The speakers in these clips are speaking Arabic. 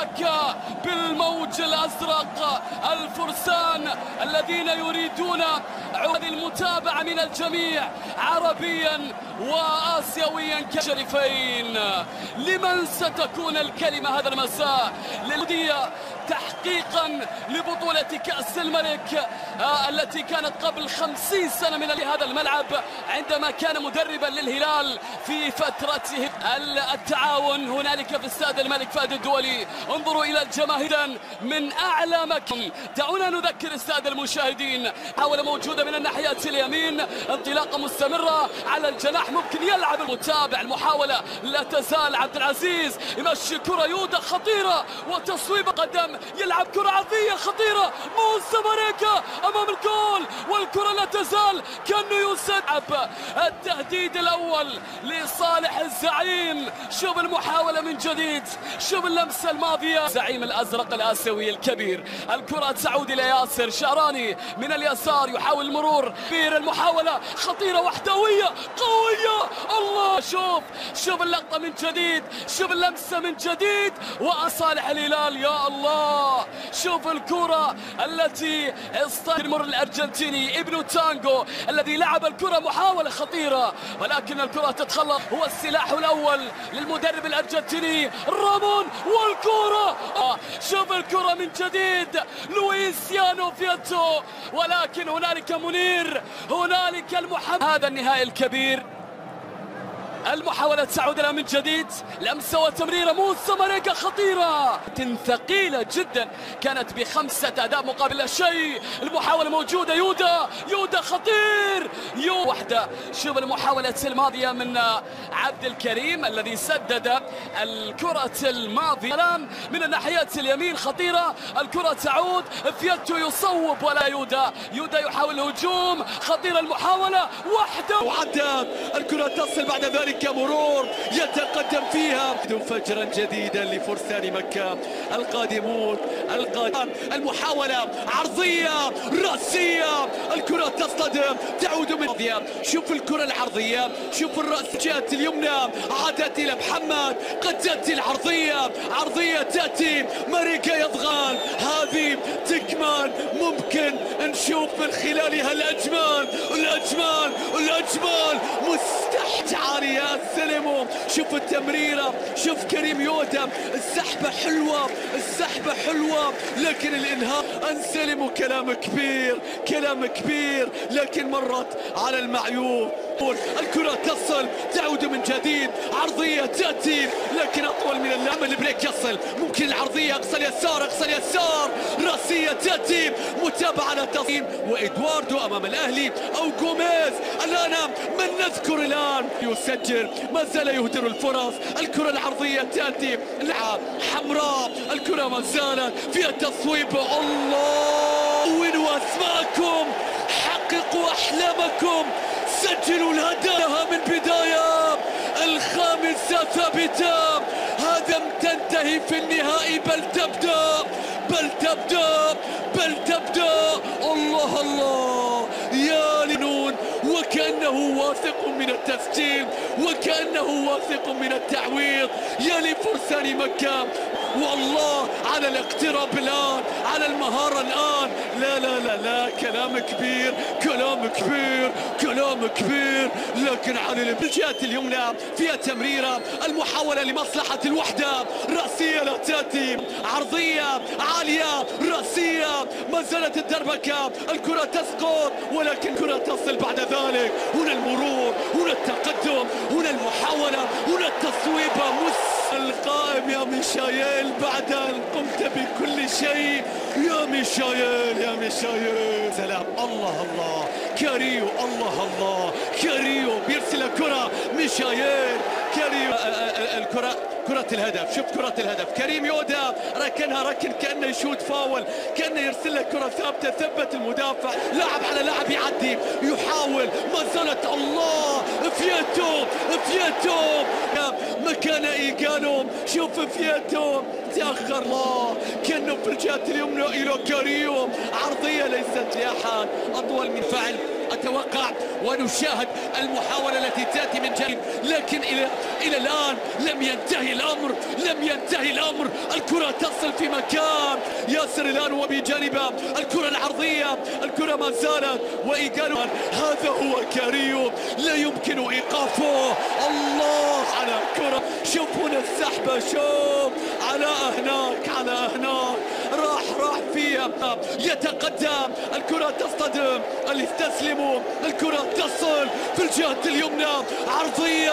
هناك بالموج الأزرق الفرسان الذين يريدون هذه المتابعة من الجميع عربيا وآسيويا كشريفين. لمن ستكون الكلمة هذا المساء؟ للودية تحقيقا لبطولة كأس الملك التي كانت قبل 50 سنة من هذا الملعب عندما كان مدربا للهلال في فترته التعاون هنالك في استاد الملك فهد الدولي. انظروا إلى الجماهير من أعلى مكان. دعونا نذكر استاد المشاهدين، حاولة موجودة من الناحية اليمين، انطلاقة مستمرة على الجناح، ممكن يلعب المتابع. المحاولة لا تزال، عبد العزيز يمشي كرة يودا خطيرة وتصويب قدم، يلعب كرة عرضية خطيرة، موسى ماريكا أمام الجول والكرة لا تزال كأنه يسحب. التهديد الأول لصالح الزعيم. شوف المحاولة من جديد، شوف اللمسة الماضية. زعيم الأزرق الآسيوي الكبير. الكرة تعود إلى ياسر شعراني من اليسار يحاول المرور. المحاولة خطيرة وحدوية قوية. الله، شوف اللقطة من جديد، شوف اللمسة من جديد وصالح الهلال. يا الله، شوف الكرة التي استمر الأرجنتيني ابن تانجو الذي لعب الكرة. محاولة خطيرة ولكن الكرة تتخلص. هو السلاح الأول للمدرب الأرجنتيني رامون. والكرة شوف الكرة من جديد، لويسيانو فياتو، ولكن هنالك منير، هنالك هذا النهائي الكبير. المحاولة تعود لها من جديد، لمسة وتمريرة، موسى ماريكا خطيرة ثقيلة جدا، كانت ب5 أهداف مقابل لا شيء. المحاولة موجودة، يودا خطير، واحدة. شوف المحاولة الماضية من عبد الكريم الذي سدد الكرة الماضية. الآن من الناحية اليمين خطيرة، الكرة تعود، فياتو يصوب ولا يودا يحاول الهجوم، خطيرة المحاولة، واحدة وعدت الكرة تصل بعد ذلك مرور يتقدم فيها فجرا جديدا لفرسان مكة القادمون. المحاولة عرضية رأسية، الكرة تصطدم، تعود من شوف الكرة العرضية، شوف الرأس جاءت اليمنى، عادت إلى محمد، قد تأتي العرضية، عرضية تأتي، ماريكا يضغط. هذه تكمن، ممكن نشوف من خلالها الأجمال مستحيل عالية. سلموا، شوف التمريرة، شوف كريم يودا، السحبة حلوة لكن الإنهاء. انسلموا، كلام كبير لكن مرت على المعيوب. الكرة تصل، تعود من جديد، عرضية تأتي لكن أطول من اللعب. البريك يصل، ممكن العرضية أقصى اليسار، رأسية تأتي، متابعة للتصميم، وإدواردو أمام الأهلي أو جوميز. الآن من نذكر الآن يسجل، ما زال يهدر الفرص. الكرة العرضية تأتي، لعب حمراء، الكرة ما زالت فيها التصويب. الله، وينوا أسماءكم، حققوا أحلامكم، سجلوا الهدف من بداية. الخامسة ثابتة، هذا تنتهي في النهائي بل تبدأ. الله يا لنون، وكأنه واثق من التسجيل، وكأنه واثق من التعويض. يا لفرسان مكة، والله على الاقتراب الآن، على المهارة الآن. لا كلام كبير لكن على الجهة اليمنى فيها تمريرة، المحاولة لمصلحة الوحدة، رأسية لا تأتي، عرضية عالية، رأسية، ما زالت الدربكة، الكرة تسقط ولكن الكرة تصل بعد ذلك. هنا المرور، هنا التقدم، هنا المحاولة، هنا التصويبة. القائم يا ميشايل، بعد أن قمت بكل شيء يا ميشايل. سلام، الله كاريو، الله كاريو بيرسل كرة، ميشايل كاريو، كرة الهدف. شوف كرة الهدف، كريم يودا ركنها كأنه يشوت فاول، كأنه يرسل لك كرة ثابتة، ثبت المدافع، لاعب على لاعب يعدي، يحاول، ما زالت. الله، فياتو مكان إيجانو، شوف فياتو تأخر، الله كأنه في الجهة اليمنى إلى كاريو، عرضية ليست لأحد أطول من فعل أتوقع ونشاهد المحاولة التي تأتي من جانب، لكن إلى الآن لم ينتهي الأمر، لم ينتهي الأمر. الكرة تصل في مكان ياسر الآن وبجانبها الكرة العرضية، الكرة ما زالت وإيقاله. هذا هو كاريو، لا يمكن إيقافه. الله على كرة، شوف هنا السحبة، شوف على هناك، على هناك راح فيها، يتقدم، الكرة تصطدم، يستسلم، الكرة تصل في الجهة اليمنى، عرضية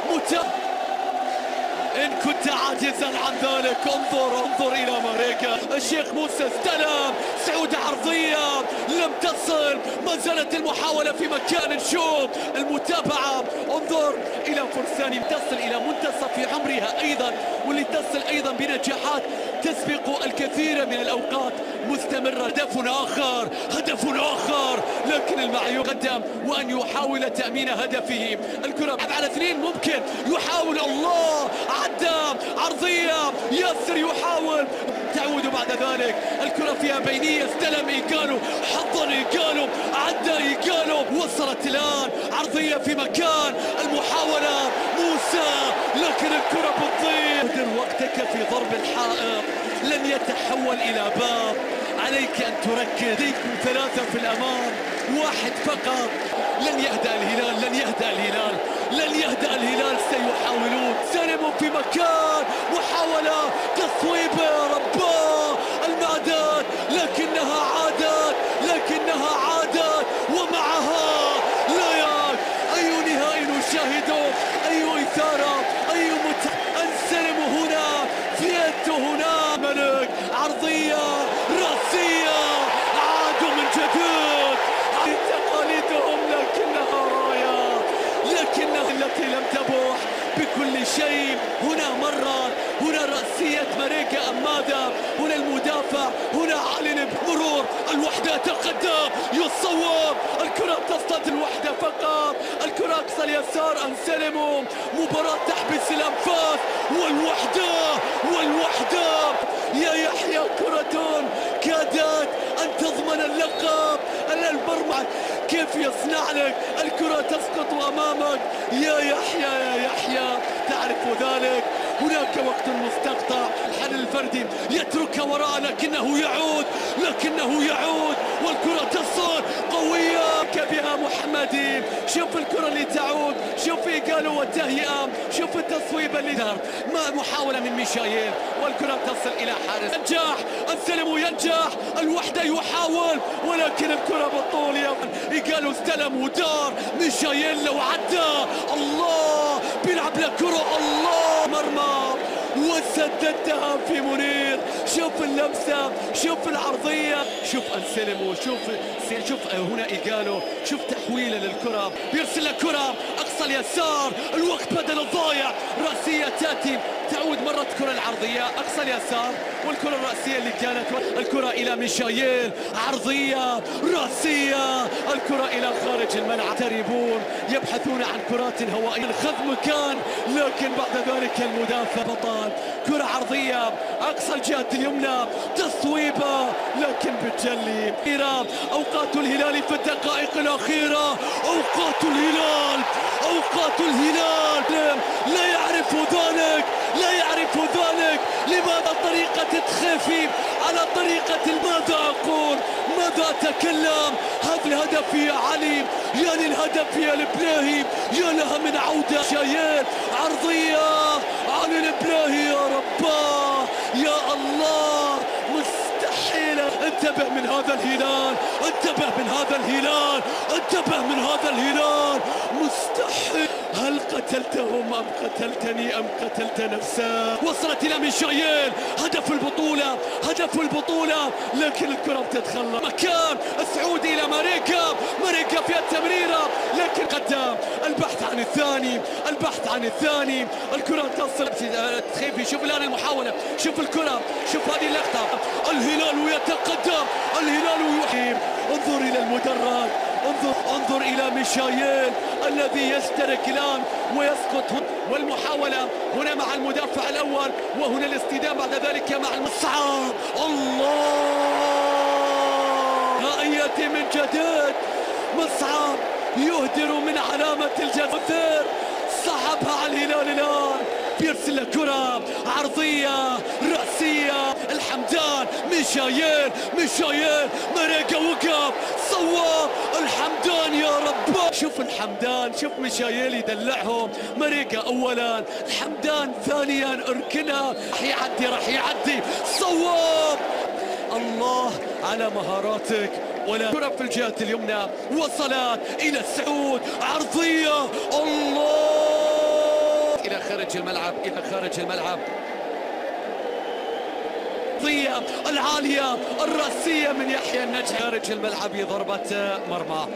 إن كنت عاجزا عن ذلك انظر إلى ماريكا. الشيخ موسى استلم، سعود عرضية لم تصل، ما زالت المحاولة في مكان. شوف المتابعة، انظر إلى فرسان تصل إلى منتصف عمرها أيضا، واللي تصل أيضا بنجاحات تسبق الكثير من الأوقات مستمرة. هدف آخر، لكن المعي يقدم وأن يحاول تأمين هدفه. الكرة على 2 ممكن يحاول، الله عدى، عرضية، ياسر يحاول، تعود بعد ذلك الكرة فيها بينية، استلم إيجالو، حضن إيجالو، عدى إيجالو، وصلت الآن عرضية في مكان، المحاولة موسى، لكن الكرة بتضيع. قدر وقتك في ضرب الحائط، لن يتحول إلى باب، عليك أن تركز. ليكم 3 في الأمام، 1 فقط. لن يهدأ الهلال، سيحاولون. سلموا في مكان، محاولة تصويبة، رباه المعدات، لكنها عادت ومعها لايك. أي نهائي نشاهده، أي إثارة، أي انسلم هنا، فيتو هنا، ملك، عرضية، رأسية، عادوا من جديد تقاليدهم، لكنها التي لم تبوح بكل شيء. هنا رأسية ماريكا أم ماذا؟ هنا المدافع، هنا علي مرور، الوحدة تقدم، يصوب، الكرة تصطاد الوحدة فقط، الكرة أقصى اليسار، انسلموا، مباراة تحبس الأنفاس، والوحدة يا يحيى، كرة كادت أن تضمن اللقب. المرمى كيف يصنع لك، الكرة تسقط أمامك يا يحيى، تعرف ذلك. هناك وقت مستقطع، الحل الفردي يتركها وراء، لكنه يعود، والكرة تصل قوية بها محمدي. شوف الكرة اللي تعود، شوف إيجالو والتهيئة، شوف التصويب اللي دار، محاولة من ميشايل، والكرة تصل إلى حارس. ينجح انسلم، ينجح، الوحدة يحاول، ولكن الكرة بالطول. إيجالو استلم ودار، ميشايل لو عدى، الله بيلعب لكرة، الله مرمى، وسددتها في منير. شوف اللمسة، شوف العرضية، شوف انسلم، وشوف هنا إيجالو، شوف تحويله للكرة، بيرسل الكرة أقصى اليسار، الوقت بدل الضايع، رأسية تأتي، تعود مرة كرة العرضية أقصى اليسار، والكرة الرأسية اللي كانت، الكرة إلى ميشايل، عرضية، رأسية، الكرة إلى خارج الملعب. تريبون يبحثون عن كرات هوائية، خذ مكان، لكن بعد ذلك المدافع بطل. كرة عرضية أقصى الجهة اليمنى، تصويبة، لكن بتجلي. أوقات الهلال في الدقائق الأخيرة، أوقات الهلال لا يعرف ذلك. لماذا طريقة تخافي على طريقة ماذا أتكلم؟ هذا الهدف يا علي، يا للهدف يا البلاهي، يا لها من عودة. شايل عرضية علي البلاهي، يا رباه، يا الله، مستحيلة. انتبه من هذا الهلال، مستحيل. هل قتلتهم أم قتلتني أم قتلت نفسك؟ وصلت إلى ميشايل، هدف البطولة، لكن الكرة بتتخلى. مكان السعودي إلى ماريكا في التمريرة، لكن قدام، البحث عن الثاني، الكرة تصل. تخيفي، شوف الآن المحاولة، شوف الكرة، شوف هذه اللقطة، الهلال يتقدم، الهلال يحيي. انظر إلى المدرج، انظر إلى ميشايل الذي يشترك الآن ويسقط، والمحاولة هنا مع المدافع الأول، وهنا الاستدامة بعد ذلك مع المصعب. الله، رأيتي من جديد، مصعب يهدر من علامة الجزائر، صعبها على الهلال الآن، بيرسل له كرة عرضية رأسية. الحمدان مشايل مريقة وقف صوب الحمدان يا رب. شوف الحمدان، شوف مشايل يدلعهم. مريقة أولا، الحمدان ثانيا، اركنها راح يعدي صوب. الله على مهاراتك. ولا كرة في الجهة اليمنى وصلت إلى السعود، عرضية الله إلى خارج الملعب. العرضية العالية الرأسية من يحيى النجم خارج الملعب، ضربة مرمى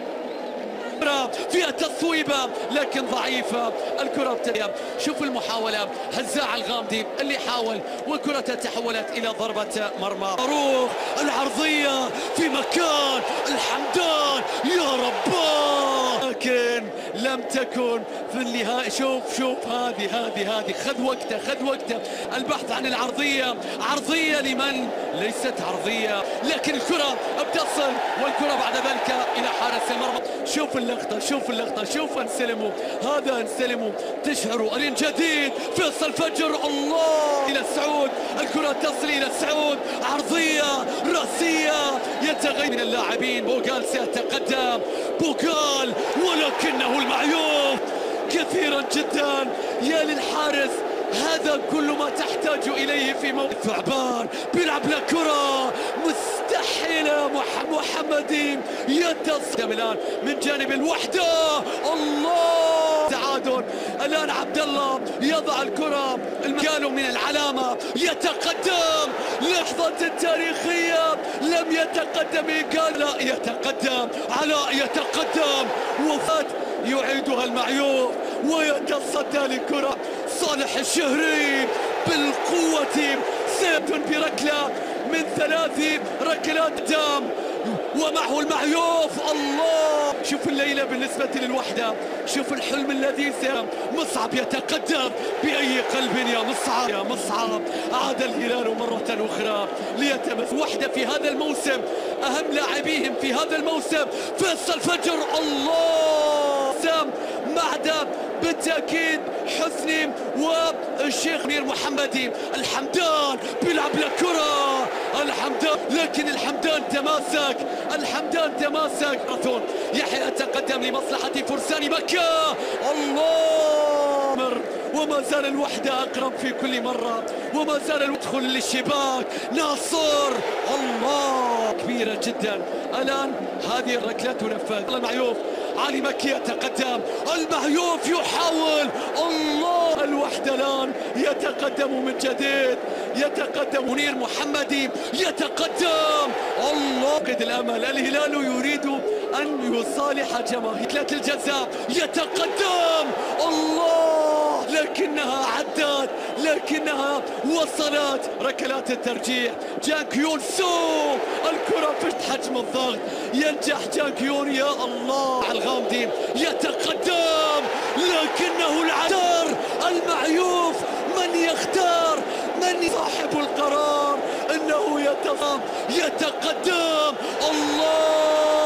فيها تصويبة لكن ضعيفة. الكرة ابتدت، شوف المحاولة، هزاع الغامدي اللي حاول والكرة تحولت إلى ضربة مرمى. فاروق العرضية في مكان الحمدان يا رب، لكن لم تكن في النهاية. شوف هذه خذ وقته البحث عن العرضية. عرضية لمن؟ ليست عرضية، لكن الكرة بتصل والكرة بعد ذلك إلى حارس المرمى. شوف اللقطة، شوف انسلموا تشهروا أرين جديد. فيصل فجر الله إلى السعود، الكرة تصل إلى السعود، عرضية رأسية يتغير من اللاعبين. بوغال سيتقدم بوغال، ولكنه المعيوب كثيرا جدا. يا للحارس، هذا كل ما تحتاج إليه في موقف. ثعبان بيلعب له كرة مستحيلة، محمدي يتصدم الآن من جانب الوحدة. الله تعادل الآن، عبد الله يضع الكرة المكان من العلامة، يتقدم. لحظة تاريخية، لم يتقدم قال لا يتقدم، علاء يتقدم، وفات يعيدها المعيوف ويتصدى للكرة. صالح الشهري بالقوة، سيد بركلة من 3 ركلات دام ومعه المعيوف. الله، شوف الليلة بالنسبة للوحدة، شوف الحلم الذي سير. مصعب يتقدم بأي قلب يا مصعب. عاد الهلال مرة أخرى ليتمثل وحدة في هذا الموسم، أهم لاعبيهم في هذا الموسم فيصل فجر. الله، سام معدب بالتأكيد، حسني والشيخ مير محمدي. الحمدان بيلعب له كرة، الحمدان، لكن الحمدان تماسك. يحيى تقدم لمصلحة فرسان مكة. الله، وما زال الوحدة أقرب في كل مرة، وما زال يدخل للشباك. ناصر، الله، كبيرة جدا. الآن هذه الركلة تنفذ. المعيوف علي مكي يتقدم، المعيوف يحاول. الله، الوحدة الآن يتقدم من جديد، يتقدم منير محمدي يتقدم. الله، قد الأمل، الهلال يريد أن يصالح جماهير الجزاء. يتقدم الله، لكنها عدت، لكنها وصلت. ركلات الترجيح، جانك يون سو، الكرة في حجم الضغط، ينجح جانك يون. يا الله، الغامدي يتقدم، لكنه العذر المعيوف. من يختار؟ من صاحب القرار؟ انه يتقدم. الله،